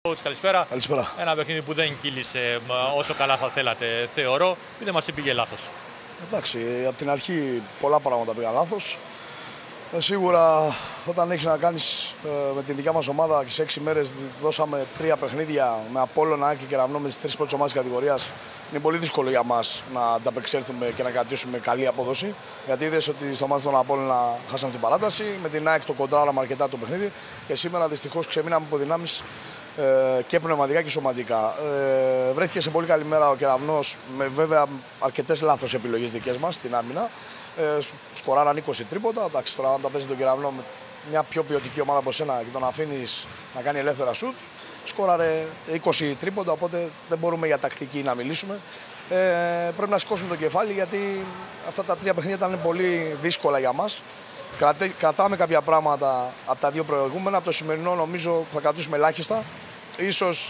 Coach, καλησπέρα. Καλησπέρα. Ένα παιχνίδι που δεν κύλησε όσο καλά θα θέλατε, θεωρώ. Πείτε μας τι πήγε λάθος. Εντάξει, από την αρχή πολλά πράγματα πήγαν λάθος. Σίγουρα όταν έχεις να κάνεις με την δικιά μας ομάδα και σε 6 μέρες δώσαμε 3 παιχνίδια με Απόλλωνα και Κεραυνό με τις 3 πρώτες ομάδες κατηγορίας. Είναι πολύ δύσκολο για μας να ανταπεξέλθουμε και να κρατήσουμε καλή απόδοση. Γιατί είδες ότι στο μάτι των Απόλλωνα χάσαμε την παράταση, με την ΑΕΚ το κοντράραμε αρκετά το παιχνίδι και σήμερα δυστυχώς ξεμείναμε από δυνάμεις και πνευματικά και σωματικά. Βρέθηκε σε πολύ καλή μέρα ο Κεραυνός με βέβαια αρκετές λάθος επιλογές δικές μας στην άμυνα. Σκοράραν 20 τρίποτα. Εντάξει, τώρα αν τα παίζει τον Κεραυνό με μια πιο ποιοτική ομάδα από σένα και τον αφήνεις να κάνει ελεύθερα σουτ, σκόραρε 20 τρίποτα, οπότε δεν μπορούμε για τακτική να μιλήσουμε. Πρέπει να σηκώσουμε το κεφάλι γιατί αυτά τα 3 παιχνίδια ήταν πολύ δύσκολα για μας. Κρατάμε κάποια πράγματα από τα 2 προηγούμενα. Από το σημερινό νομίζω θα κρατήσουμε ελάχιστα. Ίσως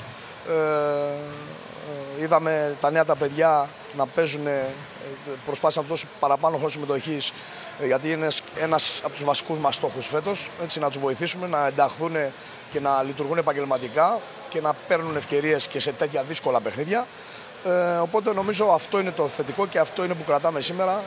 είδαμε τα νέα τα παιδιά να παίζουν, προσπάθησαν να τους δώσουν παραπάνω χρόνο συμμετοχής, γιατί είναι ένας από τους βασικούς μας στόχους φέτος, έτσι, να τους βοηθήσουμε να ενταχθούν και να λειτουργούν επαγγελματικά και να παίρνουν ευκαιρίες και σε τέτοια δύσκολα παιχνίδια. Οπότε νομίζω αυτό είναι το θετικό και αυτό είναι που κρατάμε σήμερα.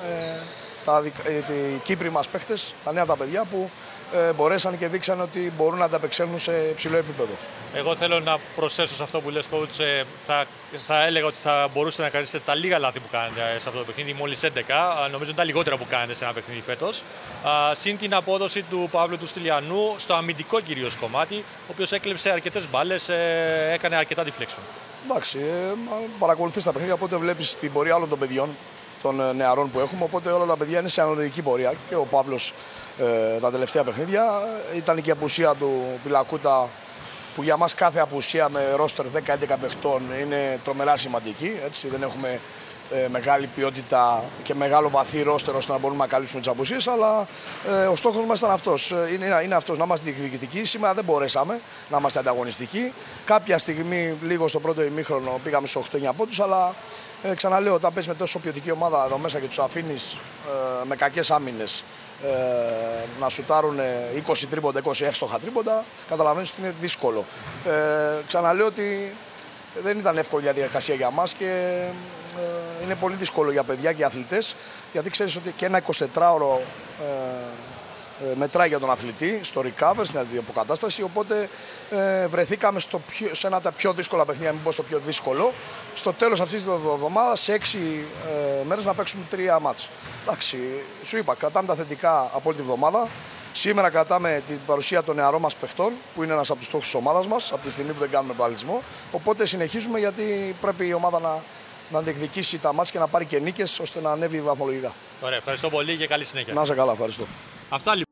Οι Κύπροι μας παίχτες, τα νέα τα παιδιά που μπορέσαν και δείξαν ότι μπορούν να ανταπεξέλθουν σε υψηλό επίπεδο. Εγώ θέλω να προσθέσω σε αυτό που λες, coach. Θα έλεγα ότι θα μπορούσατε να κρατήσετε τα λίγα λάθη που κάνετε σε αυτό το παιχνίδι, μόλις 11. Νομίζω είναι τα λιγότερα που κάνετε σε ένα παιχνίδι φέτος. Συν την απόδοση του Παύλου του Στυλιανού στο αμυντικό κυρίως κομμάτι, ο οποίος έκλεψε αρκετές μπάλες, έκανε αρκετά deflection. Εντάξει, παρακολουθείς τα παιχνίδια, οπότε βλέπεις την πορεία όλων των παιδιών, των νεαρών που έχουμε, οπότε όλα τα παιδιά είναι σε αναλογική πορεία. Και ο Παύλος τα τελευταία παιχνίδια ήταν και η απουσία του Πιλακούτα, που για μας κάθε απουσία με ρόστερ 10-11 παιχτών είναι τρομερά σημαντική. Έτσι, δεν έχουμε μεγάλη ποιότητα και μεγάλο βαθύ ρόστερ ώστε να μπορούμε να καλύψουμε τις απουσίες, αλλά ο στόχος μας ήταν αυτός. Είναι αυτός, να είμαστε διεκδικητικοί. Σήμερα δεν μπορέσαμε να είμαστε ανταγωνιστικοί. Κάποια στιγμή, λίγο στο πρώτο ημίχρονο, πήγαμε στους 8-9 πόντους, αλλά ξαναλέω, όταν παίζεις με τόσο ποιοτική ομάδα εδώ μέσα και τους αφήνεις με κακές άμυνες να σουτάρουν 20 τρίποντα, 20 εύστοχα τρίποντα, καταλαβαίνεις ότι είναι δύσκολο. Ξαναλέω ότι δεν ήταν εύκολη διαδικασία για μας και είναι πολύ δύσκολο για παιδιά και αθλητές, γιατί ξέρεις ότι και ένα 24ωρο μετράει για τον αθλητή στο recover, στην αντιαποκατάσταση, οπότε βρεθήκαμε σε ένα από τα πιο δύσκολα παιχνίδια, μην πω στο πιο δύσκολο, στο τέλος αυτής της εβδομάδας, σε 6 μέρες να παίξουμε 3 μάτς. Εντάξει, σου είπα, κρατάμε τα θετικά από όλη τη βδομάδα. Σήμερα κρατάμε την παρουσία των νεαρών μας παιχτών, που είναι ένας από τους στόχους της ομάδας μας, από τη στιγμή που δεν κάνουμε παλισμό. Οπότε συνεχίζουμε, γιατί πρέπει η ομάδα να διεκδικήσει τα μάτς και να πάρει και νίκες, ώστε να ανέβει βαθμολογικά. Ωραία, ευχαριστώ πολύ και καλή συνέχεια. Να είσαι καλά, ευχαριστώ. Αυτά λοιπόν.